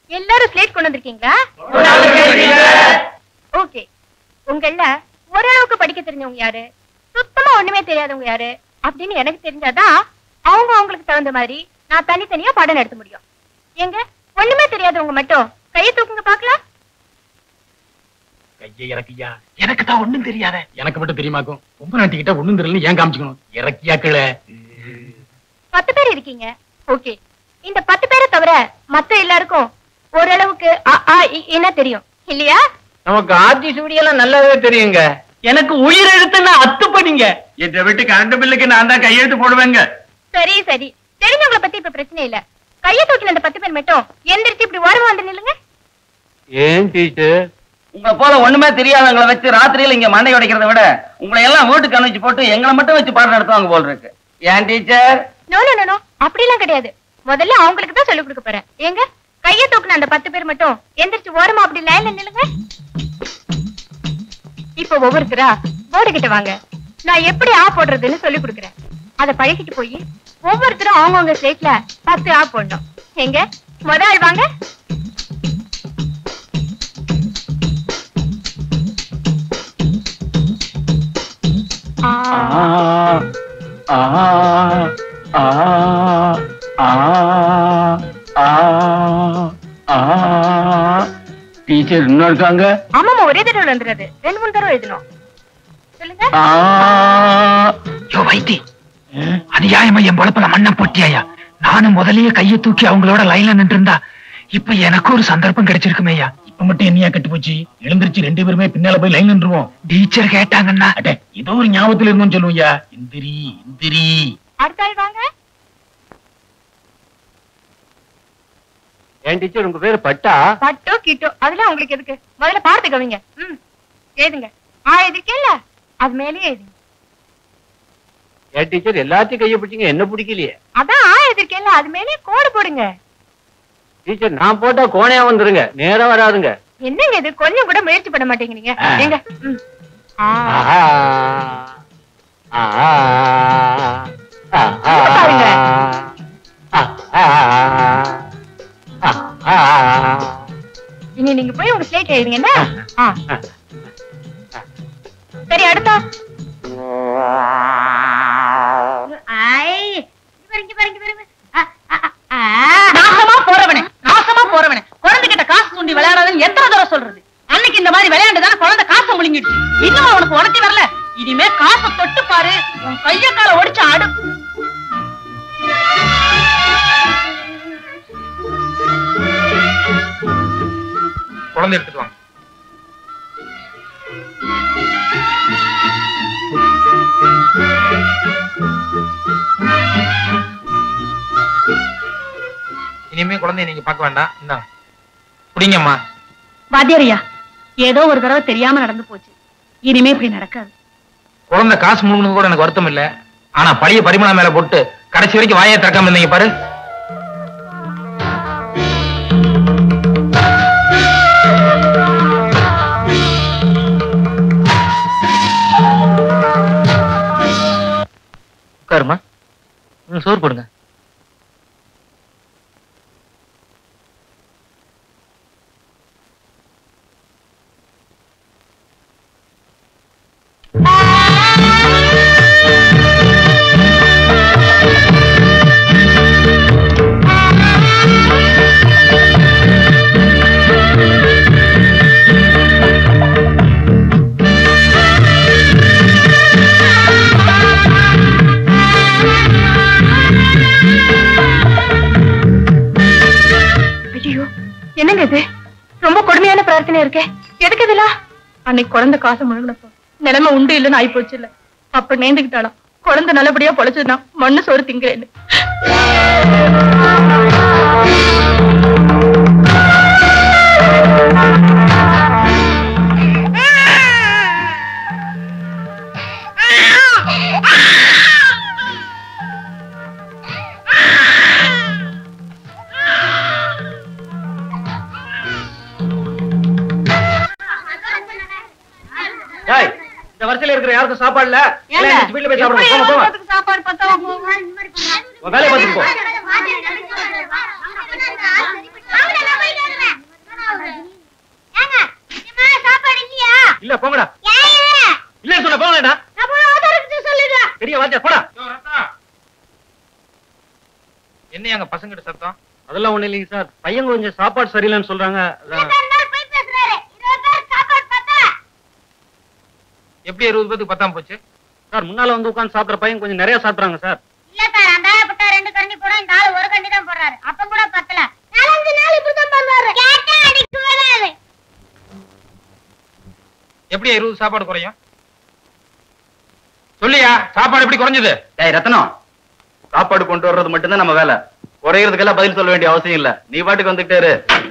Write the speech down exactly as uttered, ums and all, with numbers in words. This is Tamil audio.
எல்லாரும் ஸ்லேட் கொண்டு வந்திருக்கீங்களா? ஓகே. உங்கள ஓரளவுக்கு படிக்க தெரிஞ்சவங்க யாரு, சுத்தமா ஒண்ணுமே தெரியாதவங்க யாரு அப்படின்னு எனக்கு தெரிஞ்சாதான் அவங்க அவங்களுக்கு தகுந்த மாதிரி நான் தனித்தனியா பாடம் நடத்த முடியும். எங்க ஒண்ணுமே தெரியாதவங்க மட்டும் கையை தூக்குங்க பாக்கலாம். கையை இறக்கியா. எனக்கு தான் ஒண்ணும் தெரியாத. எனக்கு மட்டும் தெரியுமாக்கும். ரொம்ப நாட்டிக்கிட்ட ஒண்ணும் தெரியல ஏன் காமிச்சுக்கணும். இறக்கியா கீழே. பத்து பேர் இருக்கீங்க. ஓகே. இந்த பத்து பேரை தவிர மத்த எல்லாருக்கும் ஓரளவுக்கு என்ன தெரியும் இல்லையா? நமக்கு ஆட்சி சூடியெல்லாம் நல்லாவே தெரியுங்க. எனக்கு உயிர் எழுத்துன்னா அத்து பண்ணிங்க. இதை விட்டு கரண்ட் பில்லுக்கு நான் தான் கையெழுத்து போடுவேங்க. சரி சரி, தெரிஞ்சவங்களை பத்தி இப்ப பிரச்சனை இல்ல. கையை தூக்கின அந்த பத்து பேர் மட்டும் எந்திரிச்சு இப்படி ஓரமா வந்து நில்லுங்க. ஏன் டீச்சர்? உங்களை போல ஒண்ணுமே தெரியாதவங்களை வச்சு ராத்திரியில இங்க மண்டை உடைக்கிறத விட உங்களை எல்லாம் வீட்டுக்கு அனுப்பிச்சு போட்டு எங்களை மட்டும் வச்சு பாடம் நடத்துவாங்க போல் இருக்கு. ஏன் டீச்சர்? நோ நோ நோ, அப்படி எல்லாம் கிடையாது. முதல்ல அவங்களுக்கு தான் சொல்லிக் கொடுக்க போறேன். எங்க கையை தூக்குன அந்த பத்து பேர் மட்டும் எந்திரிச்சு ஓரமா அப்படி லைன்ல நில்லுங்க. இப்ப ஒவ்வொருத்தரா போர்டு கிட்ட வாங்க. நான் எப்படி ஆ போடுறதுன்னு சொல்லி கொடுக்குறேன். அதை பழகிட்டு போய் ஒவ்வொருத்தரும் அவங்கவுங்க ஸ்லேட்ல பத்து ஆ போடணும். எங்க முத ஆள் வாங்க. டீச்சர் இன்னும் இருக்காங்க? ஆமாமா, ஒரே தடவை வந்துடுறது. ரெண்டு மூணு தடவை எழுதணும். சொல்லுங்க. வைத்தி அநியாயமா என் பொழப்புல மண்ணை போட்டியாயா. நானும் முதலையே கையை தூக்கி அவங்களோட லைன்ல நின்று இருந்தா இப்ப எனக்கு ஒரு சந்தர்ப்பம் கிடைச்சிருக்குமே ஐயா. இப்ப மட்டும் என்னையா கட்டு போச்சு. எழுந்திருச்சு ரெண்டு பேருமே பின்னால போய் லைன் நின்றுவோம். டீச்சர் கேட்டாங்கன்னா ஏதோ ஒரு ஞாபகத்துல இருந்தோம் சொல்லுவோம்யா. இந்திரி இந்திரி. அடுத்த ஆள் வாங்க. ஏன் டீச்சர் உங்க பேரு பட்டா? பட்டோ கிட்டோ அதெல்லாம் உங்களுக்கு எதுக்கு? முதல்ல பார்த்து கவிங்க. ம் எழுதுங்க. ஆ எதுக்கேல்ல அது மேலேயே எழுதுங்க. ஏன் டீச்சர் எல்லாத்தையும் கையை பிடிச்சிங்க, என்ன பிடிக்கலையே? அதான் ஆ எதிர்க்கேல்ல அது மேலேயே கோடு போடுங்க. டீச்சர் நான் போட்டா கோணையா வந்துருங்க, நேரா வராதுங்க. என்னங்க இது, கொஞ்சம் கூட முயற்சி பண்ண மாட்டேங்கிறீங்க. எங்க பாருங்க. இனி நீங்க போய் உங்க ஸ்லேட் எழுதுங்க. சரி அடுத்தா. நாசமா போறவனே நாசமா போறவனே குழந்தைகிட்ட காசு சுண்டி விளையாடாதுன்னு எத்தனை தடவை சொல்றது? அன்னைக்கு இந்த மாதிரி விளையாண்டுதானே குழந்தை காசை முழுங்கிடுச்சு. இன்னும் உனக்கு உணர்ச்சி வரல. இனிமே காசை தொட்டு பாரு, உன் கைய கால ஒடிச்சு ஆடு. குழந்தை எடுத்துட்டு வாங்க. இனிமே குழந்தைய நீங்க பார்க்க வேண்டாம். என்ன புடிங்கம்மா. வாத்தியாரியா, ஏதோ ஒரு தடவை தெரியாம நடந்து போச்சு. இனிமே இப்படி நடக்காது. குழந்தை காசு முழுங்கணும் கூட எனக்கு வருத்தம் இல்ல. ஆனா பழைய பரிமளா மேல போட்டு கடைசி வரைக்கும் வாயை திறக்காம இருந்தீங்க பாரு. உட்காருமா, சோறு போடுங்க. என்னங்க இது, ரொம்ப கொடுமையான பிரார்த்தனை இருக்கே. எதுக்கு இதெல்லாம்? அன்னைக்கு குழந்தை காசை முழுங்கினப்போ நிலைமை உண்டு இல்லைன்னு ஆயி போச்சு இல்ல. அப்ப நேர்ந்துக்கிட்டாலும் குழந்தை நல்லபடியா பொழைச்சதுன்னா மண்ணு சோறு திங்கிறேன்னு. இந்த வரிசையில இருக்கிற யாருக்கும் சாப்பாடு இல்ல. வீட்டுல போய் சாப்பிடுங்க. சாப்பாடு பத்தா வேலையை பார்த்துட்டு போ. வாத்தியார் போடா. என்ன அங்க பசங்கிட்ட சத்தம்? அதெல்லாம் ஒண்ணு இல்லைங்க சார், பையன் கொஞ்சம் சாப்பாடு சரியில்லைன்னு சொல்றாங்க. எப்படி இருபது பேருக்கு பத்தாம போச்சு சார்? முன்னால வந்து உட்கார்ந்து சாப்பிடுற பையன் கொஞ்சம் நிறைய சாப்பிடுறாங்க சார். இல்ல சார், அந்த ஆளு பட்டா ரெண்டு கரண்டி போறோம், இந்த ஆளு ஒரு கரண்டி தான் போடுறாரு. அப்ப கூட பத்தல. நாலஞ்சு நாள் இப்படிதான் பண்ணுவாரு. கேட்டா அடிக்க வராது. எப்படி இருபது சாப்பாடு குறையும் சொல்லியா? சாப்பாடு எப்படி குறைஞ்சது? டேய் ரத்னம், சாப்பாடு கொண்டு வர்றது மட்டும்தான் நம்ம வேலை. குறையறதுக்கெல்லாம் பதில் சொல்ல வேண்டிய அவசியம் இல்ல. நீ பாட்டுக்கு வந்துட்டே இரு.